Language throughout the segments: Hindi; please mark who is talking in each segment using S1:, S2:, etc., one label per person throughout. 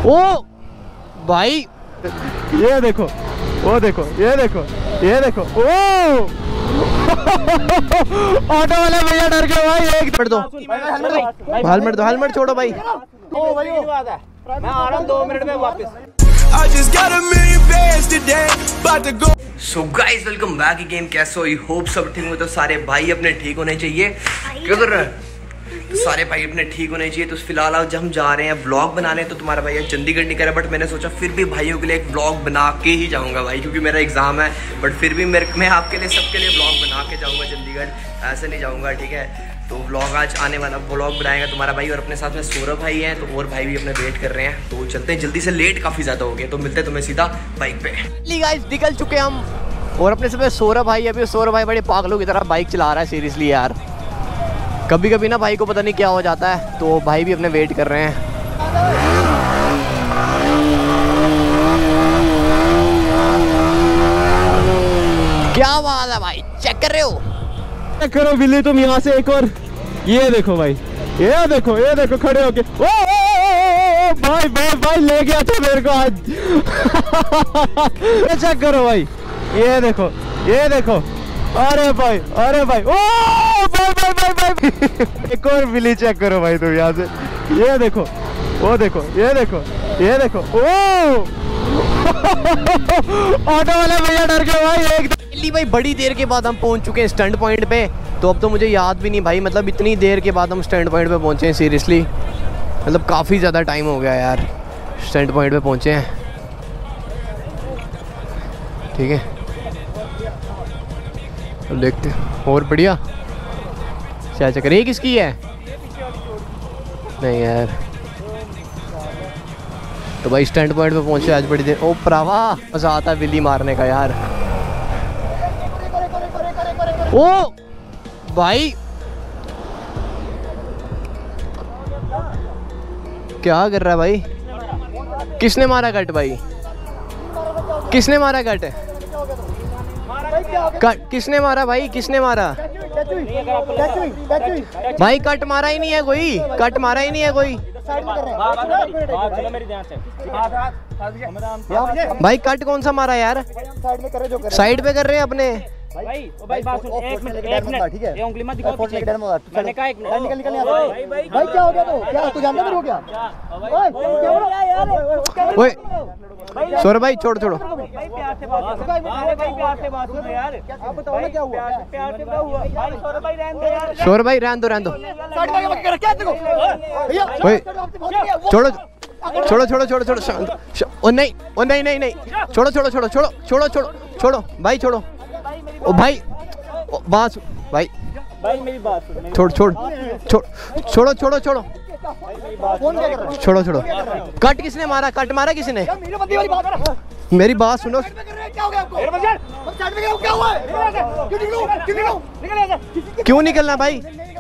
S1: ओ भाई
S2: ये देखो, वो देखो, ये देखो, ये देखो, ओ ऑटो वाला भैया डर गए भाई। एक
S1: दो हेलमेट दो, हेलमेट छोड़ो भाई।
S3: मैं आ रहा हूँ 2 मिनट में वापस।
S1: So guys welcome back again. कैसे हो? आई होप सब ठीक हो। तो सारे भाई अपने ठीक होने चाहिए। क्या कर रहा है? तो सारे भाई अपने ठीक होने चाहिए। तो फिलहाल आज हम जा रहे हैं व्लॉग बनाने। तो तुम्हारा भाई चंडीगढ़ नहीं कर रहा, बट मैंने सोचा फिर भी भाइयों के लिए एक व्लॉग बना के ही जाऊंगा भाई, क्योंकि मेरा एग्जाम है। बट फिर भी मैं आपके लिए सबके लिए व्लॉग बना के जाऊंगा चंडीगढ़, ऐसे नहीं जाऊंगा, ठीक है। तो व्लॉग आज आने वाला व्लॉग बनाएगा तुम्हारा भाई, और अपने साथ में सौरभ भाई हैं। तो और भाई भी अपने वेट कर रहे हैं। तो चलते हैं जल्दी से, लेट काफ़ी ज़्यादा हो गए। तो मिलते हैं तुम्हें सीधा बाइक पे। गाइस निकल चुके हम, और अपने साथ में सौरभ भाई। अभी सौरभ भाई बड़े पागलों की तरह बाइक चला रहा है सीरियसली यार। कभी कभी ना भाई को पता नहीं क्या हो जाता है। तो भाई भी अपने वेट कर रहे हैं। क्या बात है भाई, चेक कर रहे हो?
S2: चेक करो बिल्ली तुम यहाँ से एक और। ये देखो भाई, ये देखो, ये देखो खड़े होके। ओ भाई भाई भाई ले गया था मेरे को आज। चेक करो भाई, ये देखो, ये देखो। अरे भाई, अरे भाई, ओ भाई भाई भाई भाई। एक और बिल्ली चेक करो भाई तुम यहाँ से। ये देखो, वो देखो, ये देखो, ये देखो। ओ ऑटो वाला भैया डर गए भाई। एक
S1: दिल्ली भाई बड़ी देर के बाद हम पहुंच चुके हैं स्टैंड पॉइंट पे। तो अब तो मुझे याद भी नहीं भाई, मतलब इतनी देर के बाद हम स्टैंड पॉइंट पे पहुंचे हैं सीरियसली। मतलब काफ़ी ज़्यादा टाइम हो गया यार, स्टैंड पॉइंट पे पहुंचे हैं, ठीक है। तो देखते हैं और बढ़िया क्या चक्कर। ये किसकी है? नहीं यार। तो भाई स्टैंड पॉइंट पे पहुंचे आज बड़ी देर। ओ प्रावा मजा आता है बिल्ली मारने का यार। ओ भाई क्या कर रहा है भाई? किसने मारा कट भाई? किसने मारा कट? किसने मारा भाई? किसने मारा भाई? कट मारा ही नहीं है कोई, कट मारा ही नहीं है कोई भाई। कट कौन सा मारा यार? साइड पे कर रहे हैं अपने
S3: भाई बात सुन, एक मिनट ठीक है। ये उंगली मत दिखाओ पीछे। मैंने कहा एक मिनट निकल भाई क्या हो गया? तो क्या तू जानता मेरे को क्या?
S1: ओए सौरभ भाई छोड़ छोड़ो।
S3: भाई प्यार से बात करो यार। आप बताओ ना क्या हुआ? प्यार से क्या हुआ भाई? सौरभ भाई रहने दो यार।
S1: सौरभ भाई रहने दो, रहने दो। छोड़ो छोड़ो छोड़ो छोड़ो छोड़ो। ओ नहीं, ओ नहीं नहीं नहीं, छोड़ो छोड़ो छोड़ो छोड़ो छोड़ो छोड़ो छोड़ो भाई, छोड़ो। ओ भाई बात भाई,
S3: भाई मेरी बात सुन।
S1: छोड़ छोड़ छोड़ो छोड़ो छोड़ो छोड़ो छोड़ो। कट किसने मारा? कट मारा किसने? मेरी बात सुनो। क्यों निकलना भाई?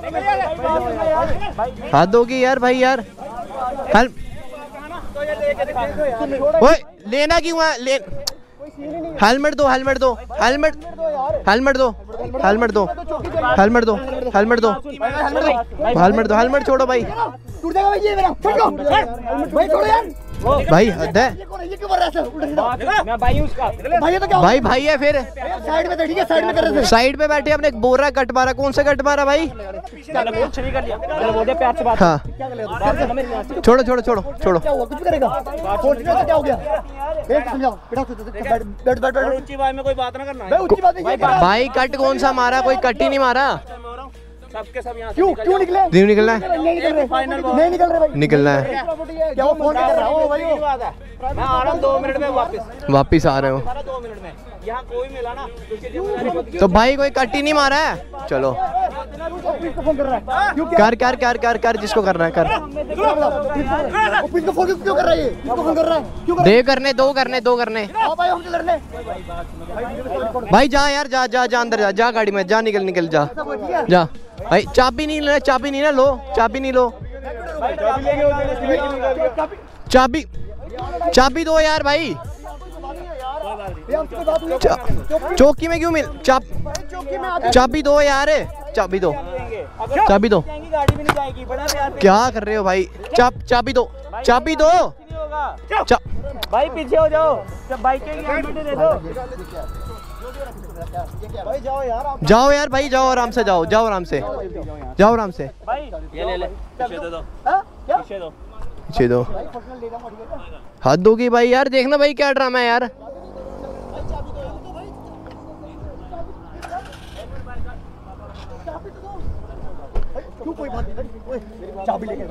S1: हाथ होगी यार भाई यार। ओए लेना क्यों है? हेलमेट दो, हेलमेट दो, हेलमेट, हेलमेट दो, हेलमेट दो, हेलमेट दो, हेलमेट दो, हेलमेट दो, हेलमेट छोड़ो भाई। भाई हद है भाई, भाई है फिर
S3: साइड में, ठीक है साइड में कर रहे थे।
S1: साइड पे बैठे अपने बोल रहा है कट मारा। कौन सा कट मारा भाई? हाँ छोड़ो छोड़ो छोड़ो छोड़ो।
S3: कुछ भी करेगा क्या हो गया? कोई बात ना करना
S1: भाई। कट कौन सा मारा? कोई कट ही नहीं मारा।
S3: सबके सब यहाँ क्यों निकले?
S1: क्यों निकलना है?
S3: नहीं निकल रहे भाई।
S1: निकलना है।
S3: क्या वो फोन कर रहा है? भाई मैं आ रहा हूँ 2 मिनट में
S1: वापिस आ रहे हो।
S3: 2 मिनट में यहाँ कोई मिला ना
S1: तो भाई कोई कट ही नहीं मारा है। चलो कर कर कर कर कर जिसको करना है कर।
S3: क्यों कर रहा है? फोन कर रहा है?
S1: दे करने दो, करने दो, करने भाई। जा यार, जा जा जा अंदर, जा जा गाड़ी में, जा निकल निकल, जा जा भाई। चाबी नहीं लेना, चाबी नहीं ना लो, चाबी नहीं लो। चाबी चाबी दो यार भाई। चौकी में क्यों मिल? चाबी दो यार, चाबी दो, चाबी दो। क्या कर रहे हो भाई? चाबी दो, चाबी दो।
S3: भाई पीछे हो जाओ, जब बाइक के हेलमेट दे दो। भाई जाओ यार,
S2: जाओ यार भाई, जाओ आराम से, जाओ जाओ आराम से, जाओ आराम से।
S3: भाई ये ले पीछे दे दो, पीछे दो,
S2: पीछे दो। हद होगी भाई यार, देखना भाई क्या ड्रामा है यार।
S3: कोई बात नहीं, चाबी लेके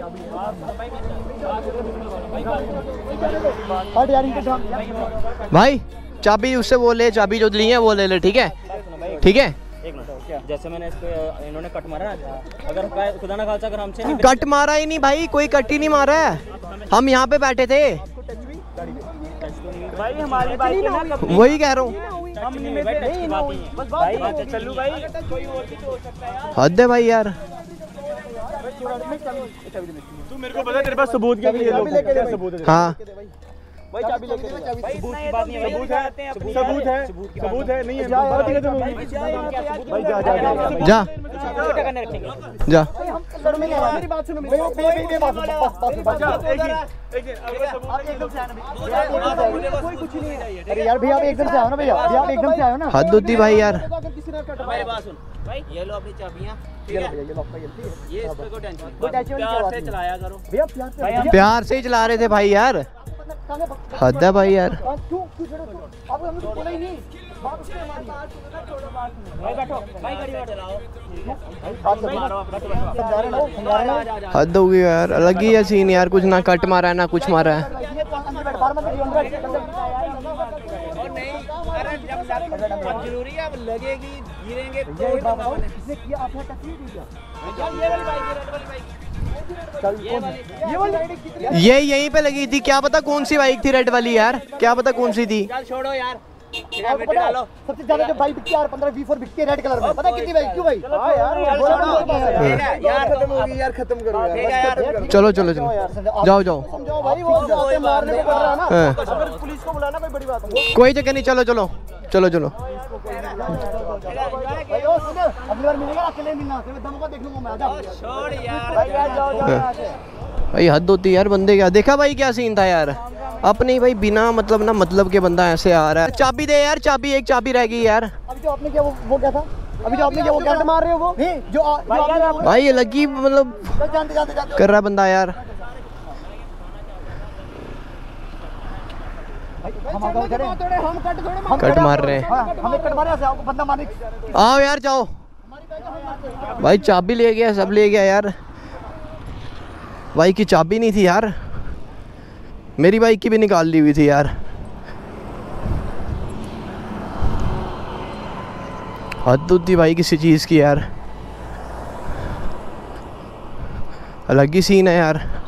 S2: भाई चाबी उससे वो ले, चाबी जो ली है वो ले ले, ठीक है ठीक है।
S3: एक मिनट, जैसे मैंने इसको इन्होंने कट मारा ना, अगर खुदा ना खालसा अगर हमसे
S2: कट मारा ही नहीं भाई, कोई कट ही नहीं मारा है, हम यहाँ पे बैठे थे
S3: भाई, हमारी बाइक है ना,
S2: वही कह रहा हूँ।
S3: हम नहीं भाई, चलू भाई, कोई और भी तो हो सकता है यार।
S2: हद है भाई यार।
S3: तू मेरे को पता, तेरे पास सबूत क्या है? सबूत है।
S2: हाँ
S3: भाई चाबी लेके दे, सबूत की बात नहीं है, सबूत है, सबूत है, नहीं है बात ही खत्म होगी। भाई जा जा जा
S2: जा
S3: क्या करने रखेंगे?
S2: जा।
S3: मेरी बात सुनो, मेरी बात कोई कुछ नहीं है। अरे यार भैया आप एकदम से आओ ना, भैया आप एकदम से आओ ना।
S2: हद होती भाई यार।
S3: भाई बात सुन भाई, ये लो अपनी चाबियां, ठीक है, ये इस पे को टेंशन प्यार से चलाया करो भैया,
S2: प्यार से ही चला रहे थे भाई यार। हद है भाई यार।
S3: क्यों आप हमें तो बोला ही नहीं। भाई बैठो, भाई गाड़ी में चलाओ,
S2: हद हो गई यार, अलग ही है सीन यार, कुछ ना कट मारा है ना कुछ मारा है।
S3: जरूरी है, अब लगेगी गिरेंगे
S2: ये यहीं पे लगी थी, क्या पता कौन सी बाइक थी रेड वाली यार, क्या पता कौन सी थी।
S3: छोड़ो यार, सबसे ज्यादा जो बाइक बिकती है 15-20 बिकती है रेड कलर में, पता कितनी बाइक? क्यों भाई? हाँ यार खत्म होगी यार, खत्म करो यार।
S2: चलो चलो चलो, जाओ जाओ।
S3: समझाओ भाई, वो मारने को पड़ रहा है ना, अगर पुलिस को बुलाना कोई बड़ी बात नहीं।
S2: कोई चक्कर नहीं, चलो चलो चलो चलो।
S3: अगली बार मिलेगा, अकेले मिलना, दम को देख लूंगा मैं। आजा छोड़ यार भाई, जाओ
S2: भाई हद होती यार बंदे। क्या देखा भाई क्या सीन था यार, अपनी भाई बिना मतलब ना मतलब के बंदा ऐसे आ रहा है। चाबी दे यार, चाबी, एक चाबी रह गई यार।
S3: अभी जो आपने किया वो क्या था? अभी जो आपने किया वो क्या मार रहे हो? वो नहीं जो
S2: भाई ये लगी मतलब
S3: जानते
S2: कर रहा बंदा यार। कट मार रहे हैं,
S3: हमें कट मारे, बंदा मारने।
S2: आओ यार जाओ। भाई चाबी ले गया, सब ले गया यार। बाइक की चाबी नहीं थी यार, मेरी बाइक की भी निकाल ली हुई थी यार। हद होती भाई किसी चीज़ की यार, अलग ही सीन है यार।